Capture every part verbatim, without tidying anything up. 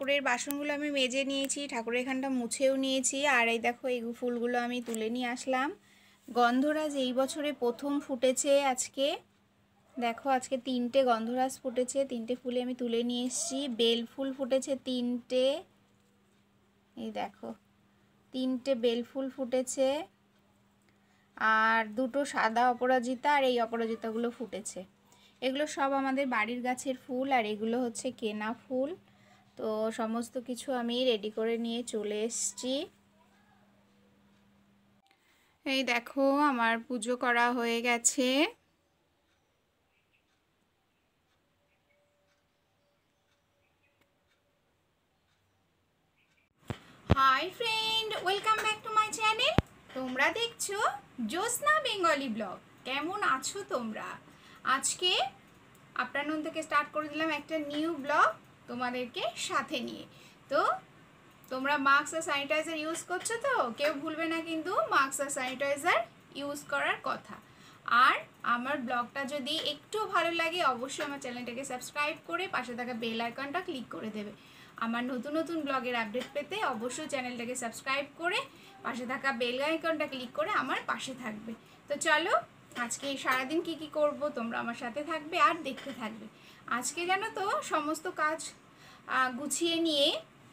ঠাকুরের বাসনগুলো আমি মেজে নিয়েছি, ঠাকুরের এখানটা মুছেও নিয়েছি। আর এই দেখো এই ফুলগুলো আমি তুলে নিয়ে আসলাম। গন্ধরাজ এই বছরে প্রথম ফুটেছে আজকে। দেখো আজকে তিনটে গন্ধরাজ ফুটেছে, তিনটে ফুলে আমি তুলে নিয়ে এসেছি। বেল ফুল ফুটেছে তিনটে, এই দেখো তিনটে বেল ফুল ফুটেছে। আর দুটো সাদা অপরাজিতা আর এই অপরাজিতাগুলো ফুটেছে। এগুলো সব আমাদের বাড়ির গাছের ফুল, আর এগুলো হচ্ছে কেনা ফুল। তো সমস্ত কিছু আমি রেডি করে নিয়ে চলে এসেছি। এই দেখো আমার পুজো করা হয়ে গেছে। Hi friend, welcome back to my channel. তোমরা দেখছো জ্যোৎস্না বেঙ্গলি ব্লগ। কেমন আছো তোমরা? আজকে আফটারনুন থেকে স্টার্ট করে দিলাম একটা নিউ ব্লগ তোমাদেরকে সাথে নিয়ে। তো তোমরা মাস্ক আর স্যানিটাইজার ইউজ করছো তো? কেউ ভুলবে না কিন্তু মাস্ক আর স্যানিটাইজার ইউজ করার কথা। আর আমার ব্লগটা যদি একটু ভালো লাগে অবশ্যই আমার চ্যানেলটাকে সাবস্ক্রাইব করে পাশে থাকা বেল আইকনটা ক্লিক করে দেবে। আমার নতুন নতুন ব্লগের আপডেট পেতে অবশ্যই চ্যানেলটাকে সাবস্ক্রাইব করে পাশে থাকা বেল আইকনটা ক্লিক করে আমার পাশে থাকবে। তো চলো আজকে সারাদিন কি কি করব তোমরা আমার সাথে থাকবে আর দেখতে থাকবে। আজকে জানো তো সমস্ত কাজ গুছিয়ে নিয়ে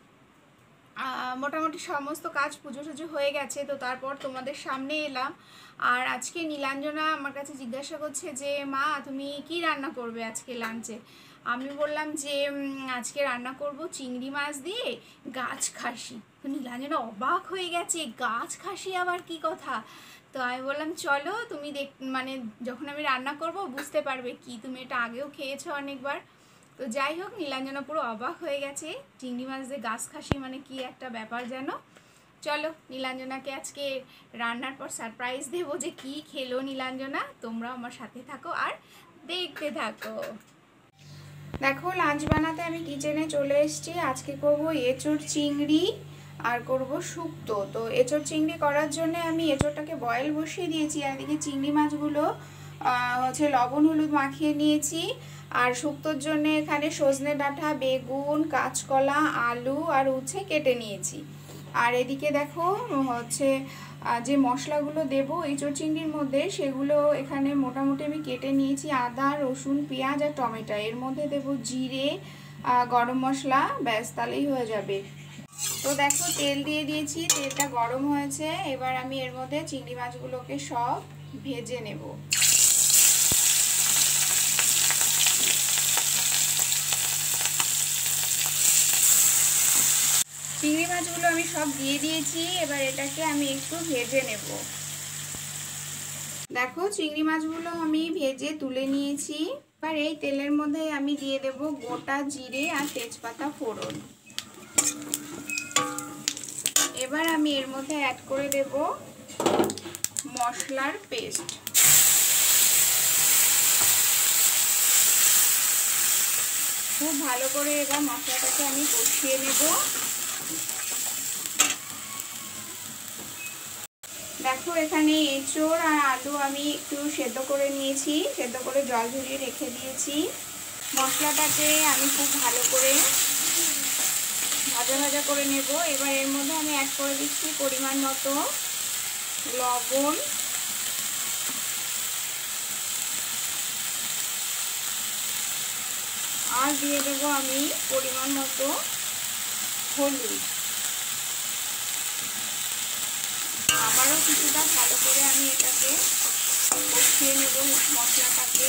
মোটামুটি সমস্ত কাজ পুজো টুজো হয়ে গেছে। তো তারপর তোমাদের সামনে এলাম। আর আজকে নীলাঞ্জনা আমার কাছে জিজ্ঞাসা করছে যে মা তুমি কি রান্না করবে আজকে লাঞ্চে। আমি বললাম যে আজকে রান্না করব চিংড়ি মাছ দিয়ে গাছ খাসি। তো নীলাঞ্জনা অবাক হয়ে গেছে, গাছ খাসি আবার কি কথা। তো আমি বললাম চলো তুমি দেখ, মানে যখন আমি রান্না করব বুঝতে পারবে কি, তুমি এটা আগেও খেয়েছো অনেকবার। তো যাই হোক নীলাঞ্জনা পুরো অবাক হয়ে গেছে, চিংড়ি মাছ দিয়ে গাছ খাসি মানে কি একটা ব্যাপার যেন। চলো নীলাঞ্জনাকে আজকে রান্নার পর সারপ্রাইজ দেবো যে কি খেলো নীলাঞ্জনা। তোমরা আমার সাথে থাকো আর দেখতে থাকো। দেখো লাঞ্চ বানাতে আমি কিচেনে চলে এসেছি। আজকে করব এঁচোড় চিংড়ি আর করব শুক্তো। তো এঁচোড় চিংড়ি করার জন্য আমি এঁচোড়টাকে বয়েল বসিয়ে দিয়েছি, আর এদিকে চিংড়ি মাছগুলো হচ্ছে লবণ হলুদ মাখিয়ে নিয়েছি। আর শুক্তোর জন্য এখানে সজনে ডাঁটা, বেগুন, কাঁচকলা, আলু আর উচ্ছে কেটে নিয়েছি। আর এদিকে দেখো হচ্ছে যে মশলাগুলো দেবো এঁচোড় চিংড়ির মধ্যে সেগুলো এখানে মোটামুটি আমি কেটে নিয়েছি। আদা, রসুন, পেঁয়াজ আর টমেটো। এর মধ্যে দেবো জিরে, গরম মশলা, ব্যাস তাহলেই হয়ে যাবে। তো দেখো তেল দিয়ে দিয়েছি, তেলটা গরম হয়েছে। এবার আমি এর মধ্যে চিংড়ি মাছগুলোকে সব ভেজে নেব। চিংড়ি মাছগুলো আমি সব দিয়ে দিয়েছি, এবার এটাকে আমি একটু ভেজে নেব। দেখো চিংড়ি মাছগুলো আমি ভেজে তুলে নিয়েছি। এবার এই তেলের মধ্যে আমি দিয়ে দেব গোটা জিরে আর তেজপাতা ফোড়ন। এবার আমি এর মধ্যে অ্যাড করে দেব মশলার পেস্ট। খুব ভালো করে এবার মশলাটাকে আমি কষিয়ে নেব। দেখো এখানে এঁচোড় আর আলু আমি একটু সেদ্ধ করে নিয়েছি, সেদ্ধ করে জল ঝরিয়ে রেখে দিয়েছি। মশলাটাকে আমি খুব ভালো করে ভাজা ভাজা করে নেব। এবার এর মধ্যে আমি অ্যাড করে দিচ্ছি পরিমাণ মতো লবণ, আর দিয়ে দেব আমি পরিমাণ মতো হলুদ। আবারও কিছুটা ভালো করে আমি এটাকে কষিয়ে নেব মশলাটাকে।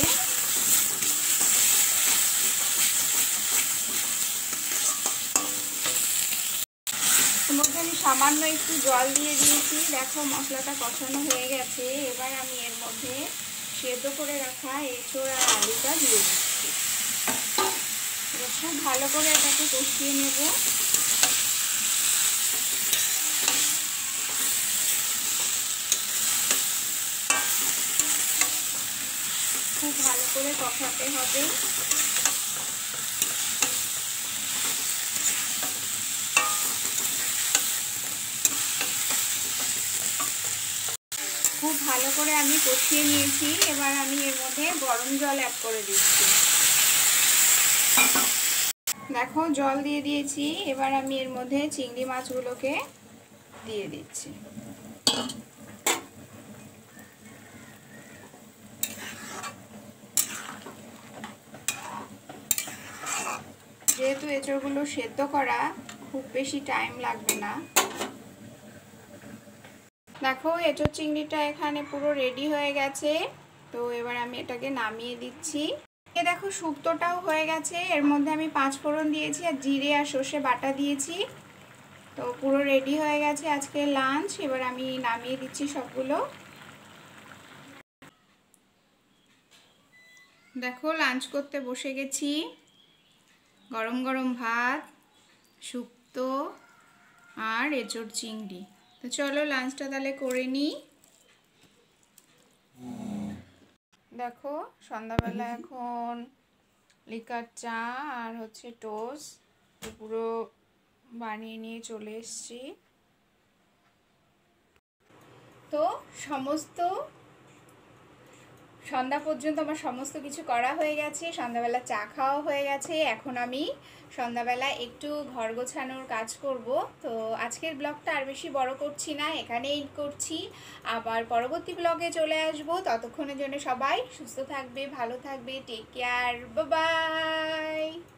এর মধ্যে আমি সামান্য একটু জল দিয়ে দিয়েছি। দেখো মশলাটা কষানো হয়ে গেছে। এবার আমি এর মধ্যে সেদ্ধ করে রাখা এঁচোড় আর আলুটা দিয়ে দিচ্ছি। এবার খুব ভালো করে এটাকে কষিয়ে নেব। খুব ভালো করে কষাতে হবে। খুব ভালো করে আমি কষিয়ে নিয়েছি। এবার আমি এর মধ্যে গরম জল অ্যাড করে দিচ্ছি। দেখো জল দিয়ে দিয়েছি, এবার আমি এর মধ্যে চিংড়ি মাছগুলোকে দিয়ে দিচ্ছি। যেহেতু এঁচড়গুলো সেদ্ধ করা, খুব বেশি টাইম লাগবে না। দেখো এঁচড় চিংড়িটা এখানে পুরো রেডি হয়ে গেছে, তো এবার আমি এটাকে নামিয়ে দিচ্ছি। দেখো শুক্তোটাও হয়ে গেছে, এর মধ্যে আমি পাঁচ ফোড়ন দিয়েছি আর জিরে আর সর্ষে বাটা দিয়েছি। তো পুরো রেডি হয়ে গেছে আজকে লাঞ্চ। এবার আমি নামিয়ে দিচ্ছি সবগুলো। দেখো লাঞ্চ করতে বসে গেছি, গরম গরম ভাত, শুক্তো আর এঁচড় চিংড়ি। তো চলো লাঞ্চটা তাহলে করে নিই। দেখো সন্ধ্যাবেলা এখন লিকার চা আর হচ্ছে টোস্ট তো পুরো বানিয়ে নিয়ে চলে এসেছি। তো সমস্ত সন্ধ্যা পর্যন্ত আমার সমস্ত কিছু করা হয়ে গেছে, সন্ধ্যাবেলা চা খাওয়া হয়ে গেছে। এখন আমি সন্ধ্যাবেলা একটু ঘর গোছানোর কাজ করব। তো আজকের ব্লগটা আর বেশি বড় করছি না, এখানে এন্ড করছি। আবার পরবর্তী ব্লগে চলে আসব। ততক্ষণের জন্য সবাই সুস্থ থাকবে, ভালো থাকবে, টেক কেয়ার, বাই বাই।